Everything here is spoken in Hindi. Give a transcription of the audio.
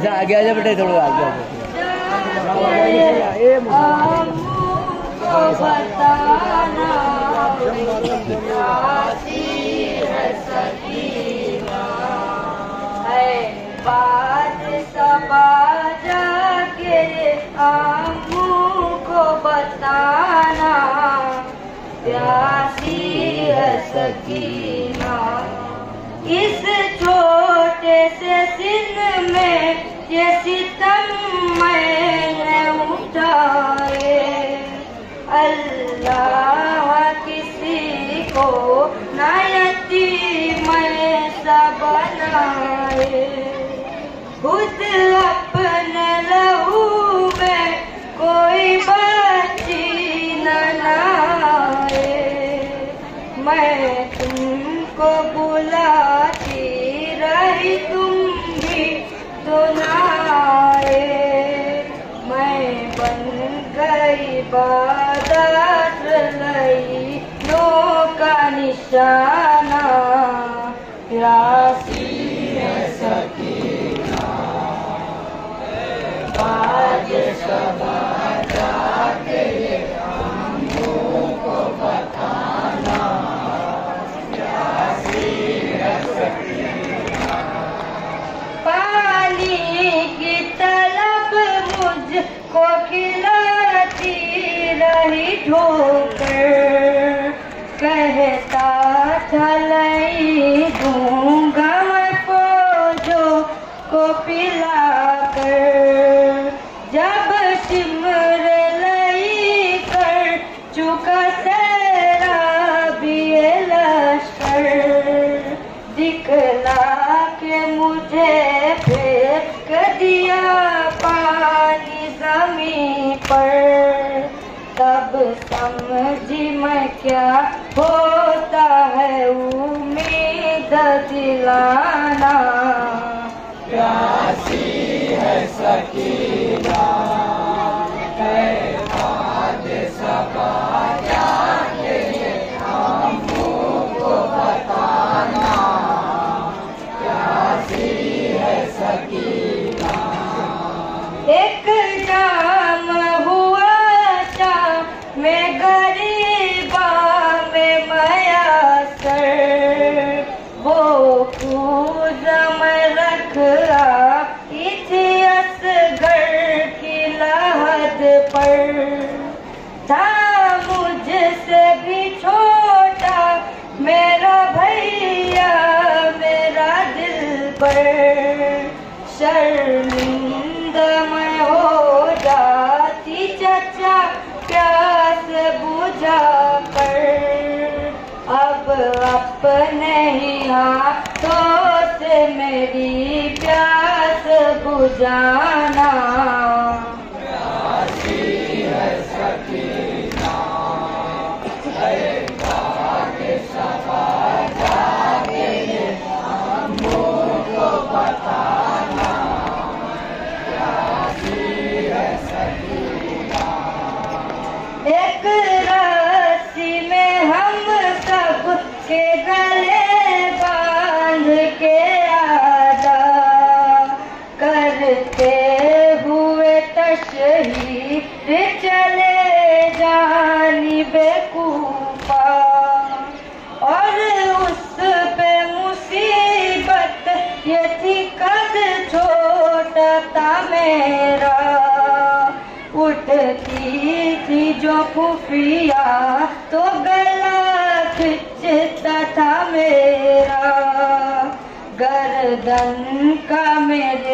ऐसा आगे आ जा बेटे, थोड़ा आगे आ जा। बात सबा जाके आमू को बताना, प्यासी है सकीना। इस छोटे से सिन में ये सितम मैंने उठाए, अल्लाह किसी को ना यतीम ऐसा बनाए। खुद अपने लहू में कोई बच्ची न लाए, मैं तुमको बुलाती रही तुम भी तो ना आए। मैं बन गई बादल लई नो का निशाना, प्यासी है सकीना। आज सबा जाके हमको को बताना, प्यासी है सकीना। पानी की तलब मुझको खिलाती रही ठोकर, कहता था लई दूंगा मैं फौजों को पिलाकर। जब सिमर लई कर चुका तेरा भी लश्कर, दिखला के मुझे फेंक दिया पानी ज़मीन पर। तब समझी मैं क्या होता है उम्मीद दिलाना, प्यासी है सकीना। बाद सबा जाके हमको बताना, प्यासी है सकीना। एक नाम हुआ था मैं गरीबा में मयासर, वो पूजा में रखा थी असगर की लहद पर। था मुझसे भी छोटा मेरा भैया मेरा दिल पर, शर्मिंदा मैं हो जाती चचा प्यास बुझा कर। अब अपने ही हाथों से मेरी प्यास बुझाना, प्यासी है सकीना। सबा जाके हमको बताना, प्यासी है सकीना। एक रस्सी में हम सब के गले बांध के आदा करते हुए तशहीर चले जानी बेकूफा। और उस पे मुसीबत ये थी कद छोटा था मेरा, उठती थी जो खुफिया तो गला खिंचता था मेरा। गर्दन का मेरे